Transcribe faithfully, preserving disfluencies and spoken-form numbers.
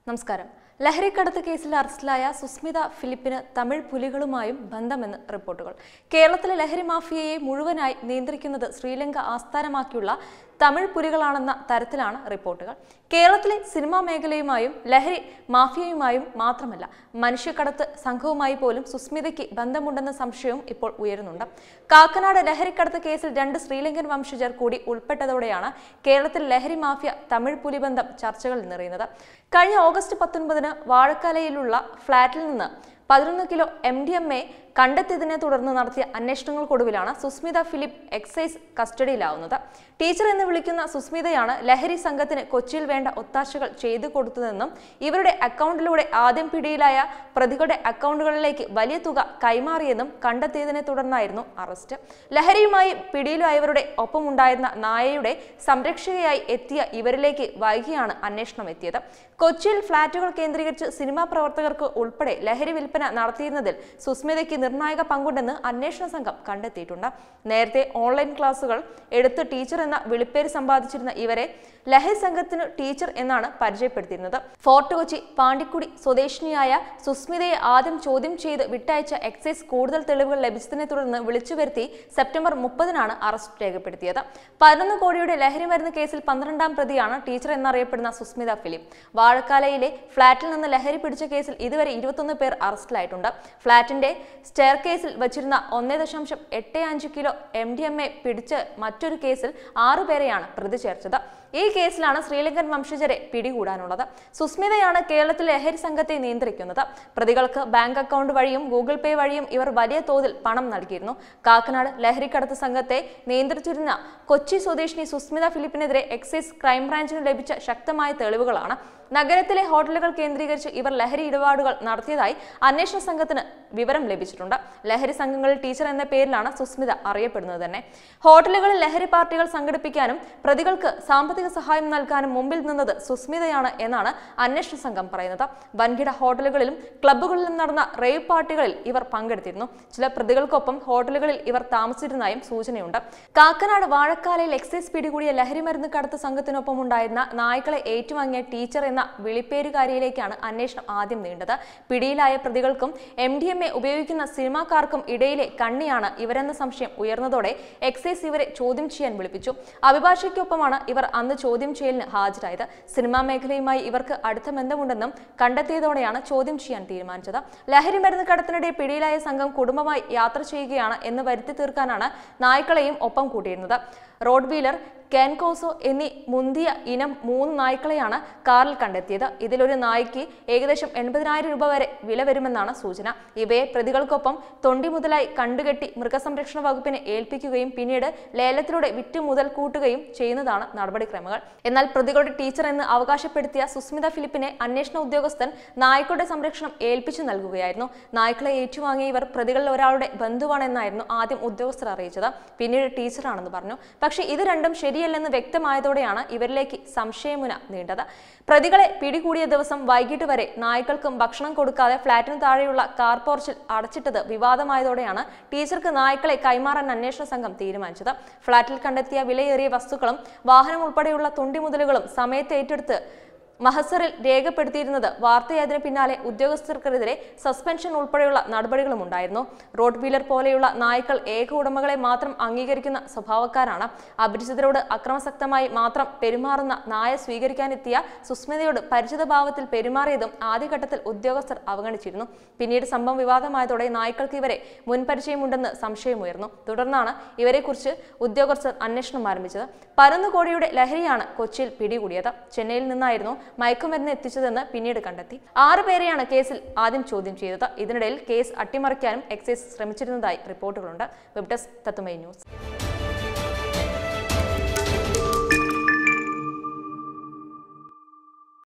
നമസ്കാരം. ലഹരിക്കടത്ത് കേസിൽ അറസ്റ്റിലായ സുസ്മിത ഫിലിപ്പിന് തമിഴ് പുലികളുമായും ബന്ധമെന്ന് റിപ്പോർട്ടുകൾ. കേരളത്തിലെ ലഹരി മാഫിയയെ മുഴുവനായി നിയന്ത്രിക്കുന്നത് ശ്രീലങ്ക ആസ്ഥാനമാക്കിയുള്ള തമിഴ് പുലികളാണെന്ന തരത്തിലാണ് റിപ്പോർട്ടുകൾ. കേരളത്തിലെ സിനിമാ മേഖലയുമായും ലഹരി മാഫിയയുമായും മാത്രമല്ല, മനുഷ്യക്കടത്ത് സംഘവുമായി പോലും സുസ്മിതയ്ക്ക് ബന്ധമുണ്ടെന്ന സംശയവും ഇപ്പോൾ ഉയരുന്നുണ്ട്. കാക്കനാട് ലഹരിക്കടത്ത് കേസിൽ രണ്ട് ശ്രീലങ്കൻ വംശജർ കൂടി ഉൾപ്പെട്ടതോടെയാണ് കേരളത്തിൽ ലഹരി മാഫിയ തമിഴ് പുലി ബന്ധം ചർച്ചകൾ നിറയുന്നത്. കഴിഞ്ഞ ഓഗസ്റ്റ് പത്തൊൻപതിന് വാഴക്കാലയിലുള്ള ഫ്ളാറ്റിൽ നിന്ന് പതിനൊന്ന് kilo M D M A കണ്ടെത്തിയതിനെ തുടർന്ന് നടത്തിയ അന്വേഷണങ്ങൾക്കൊടുവിലാണ് സുസ്മിത ഫിലിപ്പ് എക്സൈസ് കസ്റ്റഡിയിലാവുന്നത്. ടീച്ചർ എന്ന് വിളിക്കുന്ന സുസ്മിതയാണ് ലഹരി സംഘത്തിന് കൊച്ചിയിൽ വേണ്ട ഒത്താശകൾ ചെയ്തു കൊടുത്തതെന്നും ഇവരുടെ അക്കൗണ്ടിലൂടെ ആദ്യം പിടിയിലായ പ്രതികളുടെ അക്കൗണ്ടുകളിലേക്ക് വലിയ തുക കൈമാറിയെന്നും കണ്ടെത്തിയതിനെ തുടർന്നായിരുന്നു അറസ്റ്റ്. ലഹരിയുമായി പിടിയിലായവരുടെ ഒപ്പമുണ്ടായിരുന്ന നായയുടെ സംരക്ഷകയായി എത്തിയ ഇവരിലേക്ക് വൈകിയാണ് അന്വേഷണം എത്തിയത്. കൊച്ചിയിൽ ഫ്ളാറ്റുകൾ കേന്ദ്രീകരിച്ച് സിനിമാ പ്രവർത്തകർക്ക് ഉൾപ്പെടെ ലഹരി വിൽപ്പന നടത്തിയിരുന്നതിൽ സുസ്മിതയ്ക്ക് നിർണായക പങ്കുണ്ടെന്ന് അന്വേഷണ സംഘം കണ്ടെത്തിയിട്ടുണ്ട്. നേരത്തെ ഓൺലൈൻ ക്ലാസുകൾ എടുത്ത് ടീച്ചർ എന്ന വിളിപ്പേര് സമ്പാദിച്ചിരുന്ന ഇവരെ ലഹരി സംഘത്തിന് ടീച്ചർ എന്നാണ് പരിചയപ്പെടുത്തിയിരുന്നത്. ഫോർട്ട് കൊച്ചി പാണ്ടിക്കുടി സ്വദേശിനിയായ സുസ്മിതയെ ആദ്യം ചോദ്യം ചെയ്ത് വിട്ടയച്ച എക്സൈസ് കൂടുതൽ തെളിവുകൾ ലഭിച്ചതിനെ തുടർന്ന് വിളിച്ചു വരുത്തി സെപ്റ്റംബർ മുപ്പതിനാണ് അറസ്റ്റ് രേഖപ്പെടുത്തിയത്. പതിനൊന്ന് കോടിയുടെ ലഹരി മരുന്ന് കേസിൽ പന്ത്രണ്ടാം പ്രതിയാണ് ടീച്ചർ എന്നറിയപ്പെടുന്ന സുസ്മിത ഫിലിപ്പ്. വാഴക്കാലയിലെ ഫ്ളാറ്റിൽ നിന്ന് ലഹരി പിടിച്ച കേസിൽ ഇതുവരെ ഇരുപത്തൊന്ന് പേർ അറസ്റ്റിലായിട്ടുണ്ട്. ഫ്ളാറ്റിന്റെ സ്റ്റെയർ കേസിൽ വച്ചിരുന്ന ഒന്നേ ദശാംശം എട്ട് അഞ്ച് kilo M D M A പിടിച്ച് മറ്റൊരു കേസിൽ ആറുപേരെയാണ് പ്രതി ചേർത്തത്. ഈ കേസിലാണ് ശ്രീലങ്കൻ വംശജരെ പിടികൂടാനുള്ളത്. സുസ്മിതയാണ് കേരളത്തിലെ ലഹരി സംഘത്തെ നിയന്ത്രിക്കുന്നത്. പ്രതികൾക്ക് ബാങ്ക് അക്കൗണ്ട് വഴിയും ഗൂഗിൾ പേ വഴിയും ഇവർ വലിയ തോതിൽ പണം നൽകിയിരുന്നു. കാക്കനാട് ലഹരിക്കടത്ത് സംഘത്തെ നിയന്ത്രിച്ചിരുന്ന കൊച്ചി സ്വദേശിനി സുസ്മിത ഫിലിപ്പിനെതിരെ എക്സൈസ് ക്രൈംബ്രാഞ്ചിന് ലഭിച്ച ശക്തമായ തെളിവുകളാണ്. നഗരത്തിലെ ഹോട്ടലുകൾ കേന്ദ്രീകരിച്ച് ഇവർ ലഹരി ഇടപാടുകൾ നടത്തിയതായി അന്വേഷണ സംഘത്തിന് വിവരം ലഭിച്ചിട്ടുണ്ട്. ലഹരി സംഘങ്ങളിൽ ടീച്ചർ എന്ന പേരിലാണ് സുസ്മിത അറിയപ്പെടുന്നത് തന്നെ. ഹോട്ടലുകളിൽ ലഹരി പാർട്ടികൾ സംഘടിപ്പിക്കാനും പ്രതികൾക്ക് സാമ്പത്തിക സഹായം നൽകാനും മുമ്പിൽ നിന്നത് സുസ്മിതയാണ് എന്നാണ് അന്വേഷണ സംഘം പറയുന്നത്. വൻകിട ഹോട്ടലുകളിലും ക്ലബ്ബുകളിലും നടന്ന റേവ് പാർട്ടികളിൽ ഇവർ പങ്കെടുത്തിരുന്നു. ചില പ്രതികൾക്കൊപ്പം ഹോട്ടലുകളിൽ ഇവർ താമസിച്ചിരുന്നതായും സൂചനയുണ്ട്. കാക്കനാട് വാഴക്കാലയിൽ എക്സൈസ് പിടികൂടിയ ലഹരി മരുന്ന് കടത്ത് സംഘത്തിനൊപ്പം ഉണ്ടായിരുന്ന നായ്ക്കളെ ഏറ്റുവാങ്ങിയ ടീച്ചർ എന്ന വിളിപ്പേരുകാരിയിലേക്കാണ് അന്വേഷണം ആദ്യം നീണ്ടത്. പിടിയിലായ പ്രതികൾക്കും എം ഡി എം എ ഉപയോഗിക്കുന്ന സിനിമാക്കാർക്കും ഇടയിലെ കണ്ണിയാണ് ഇവരെന്ന സംശയം ഉയർന്നതോടെ എക്സൈസ് ഇവരെ ചോദ്യം ചെയ്യാൻ വിളിപ്പിച്ചു. അഭിഭാഷകയ്ക്കൊപ്പമാണ് ഇവർ അന്ന് ചോദ്യം ചെയ്യലിന് ഹാജരായത്. സിനിമാ മേഖലയുമായി ഇവർക്ക് അടുത്ത ബന്ധമുണ്ടെന്നും കണ്ടെത്തിയതോടെയാണ് ചോദ്യം ചെയ്യാൻ തീരുമാനിച്ചത്. ലഹരി മരുന്ന് കടത്തിനിടെ പിടിയിലായ സംഘം കുടുംബമായി യാത്ര ചെയ്യുകയാണ് എന്ന് വരുത്തി തീർക്കാനാണ് നായ്ക്കളെയും ഒപ്പം കൂട്ടിയിരുന്നത്. റോഡ് വീലർ, കാൻകോസോ എന്നീ മുന്തിയ ഇനം മൂന്ന് നായ്ക്കളെയാണ് കാറിൽ കണ്ടെത്തിയത്. ഇതിലൊരു നായ്ക്ക് ഏകദേശം എൺപതിനായിരം രൂപ വരെ വില വരുമെന്നാണ് സൂചന. ഇവയെ പ്രതികൾക്കൊപ്പം തൊണ്ടി മുതലായി കണ്ടുകെട്ടി മൃഗസംരക്ഷണ വകുപ്പിനെ ഏൽപ്പിക്കുകയും പിന്നീട് ലേലത്തിലൂടെ വിറ്റ് മുതൽ കൂട്ടുകയും ചെയ്യുന്നതാണ് നടപടിക്രമങ്ങൾ. എന്നാൽ പ്രതികളുടെ ടീച്ചർ എന്ന് അവകാശപ്പെടുത്തിയ സുസ്മിത ഫിലിപ്പിനെ അന്വേഷണ ഉദ്യോഗസ്ഥൻ നായ്ക്കളുടെ സംരക്ഷണം ഏൽപ്പിച്ചു നൽകുകയായിരുന്നു. നായ്ക്കളെ ഏറ്റുവാങ്ങിയ ഇവർ പ്രതികളിൽ ഒരാളുടെ ബന്ധുവാണെന്നായിരുന്നു ആദ്യം ഉദ്യോഗസ്ഥർ അറിയിച്ചത്. പിന്നീട് ടീച്ചറാണെന്ന് പറഞ്ഞു. പക്ഷേ ഇത് രണ്ടും ശരിയല്ലെന്ന് വ്യക്തമായതോടെയാണ് ഇവരിലേക്ക് സംശയമുന നീണ്ടത്. പ്രതികളെ പിടികൂടിയ ദിവസം വൈകിട്ട് വരെ നായ്ക്കൾക്കും ഭക്ഷണം കൊടുക്കാതെ ഫ്ളാറ്റിന് താഴെയുള്ള കാർ പോർച്ചിൽ അടച്ചിട്ടത് വിവാദമായതോടെയാണ് ടീച്ചർക്ക് നായ്ക്കളെ കൈമാറാൻ അന്വേഷണ സംഘം തീരുമാനിച്ചത്. ഫ്ളാറ്റിൽ കണ്ടെത്തിയ വിലയേറിയ വസ്തുക്കളും വാഹനം ഉൾപ്പെടെയുള്ള തൊണ്ടിമുതലുകളും സമയത്ത് ഏറ്റെടുത്ത് മഹസറിൽ രേഖപ്പെടുത്തിയിരുന്നത് വാർത്തയായതിനു പിന്നാലെ ഉദ്യോഗസ്ഥർക്കെതിരെ സസ്പെൻഷൻ ഉൾപ്പെടെയുള്ള നടപടികളും ഉണ്ടായിരുന്നു. റോഡ് വീലർ പോലെയുള്ള നായ്ക്കൾ ഏക ഉടമകളെ മാത്രം അംഗീകരിക്കുന്ന സ്വഭാവക്കാരാണ്. അപരിചിതരോട് അക്രമാസക്തമായി മാത്രം പെരുമാറുന്ന നായ സ്വീകരിക്കാനെത്തിയ സുസ്മിതയോട് പരിചിതഭാവത്തിൽ പെരുമാറിയതും ആദ്യഘട്ടത്തിൽ ഉദ്യോഗസ്ഥർ അവഗണിച്ചിരുന്നു. പിന്നീട് സംഭവം വിവാദമായതോടെ നായ്ക്കൾക്ക് ഇവരെ മുൻപരിചയമുണ്ടെന്ന് സംശയമുയർന്നു. തുടർന്നാണ് ഇവരെക്കുറിച്ച് ഉദ്യോഗസ്ഥർ അന്വേഷണം ആരംഭിച്ചത്. പതിനൊന്ന് കോടിയുടെ ലഹരിയാണ് കൊച്ചിയിൽ പിടികൂടിയത്. ചെന്നൈയിൽ നിന്നായിരുന്നു മയക്കുമരുന്ന് എത്തിച്ചതെന്ന് പിന്നീട് കണ്ടെത്തി. ആറ് പേരെയാണ് കേസിൽ ആദ്യം ചോദ്യം ചെയ്തത്. ഇതിനിടയിൽ കേസ് അട്ടിമറിക്കാനും എക്സൈസ് ശ്രമിച്ചിരുന്നതായി റിപ്പോർട്ടുകളുണ്ട്. Web desk Tatwamayi news.